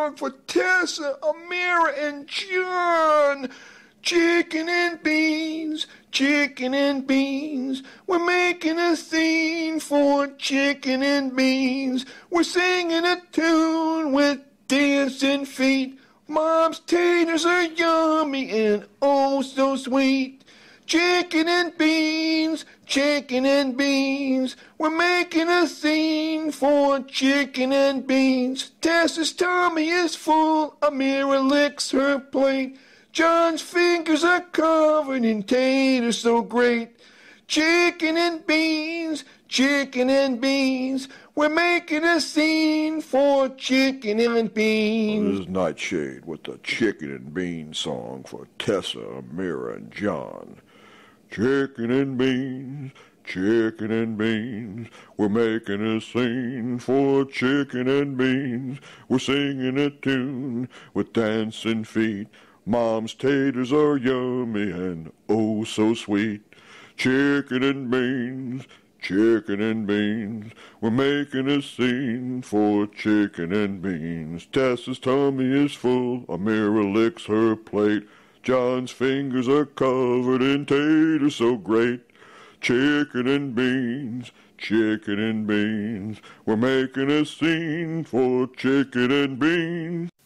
song for Tessa, Amira, and John. Chicken and beans, chicken and beans. We're making a scene for chicken and beans. We're singing a tune with dancing feet. Mom's taters are yummy and oh so sweet. Chicken and beans, chicken and beans. We're making a scene for chicken and beans. Tessa's tummy is full, Amira licks her plate. John's fingers are covered in taters so great. Chicken and beans, chicken and beans. We're making a scene for chicken and beans. This is Nightshade with the Chicken and Beans song for Tessa, Amira, and John. Chicken and beans, chicken and beans. We're making a scene for chicken and beans. We're singing a tune with dancing feet. Mom's taters are yummy and oh so sweet. Chicken and beans, chicken and beans. We're making a scene for chicken and beans. Tessa's tummy is full, Amira licks her plate. John's fingers are covered in taters so great. Chicken and beans, chicken and beans. We're making a scene for chicken and beans.